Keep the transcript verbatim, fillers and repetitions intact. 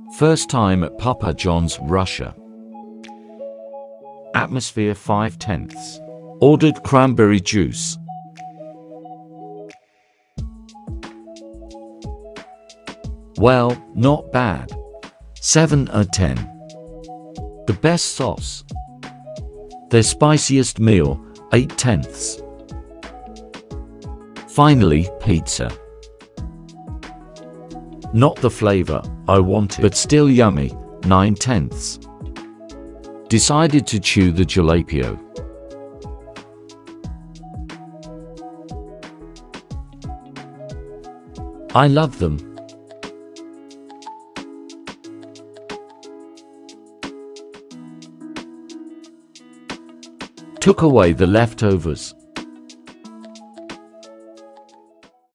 First time at Papa John's, Russia. Atmosphere five tenths. Ordered cranberry juice. Well, not bad. seven out of ten. The best sauce. Their spiciest meal, eight tenths. Finally, pizza. Not the flavor I wanted, but still yummy, nine tenths. Decided to chew the jalapeno. I love them. Took away the leftovers.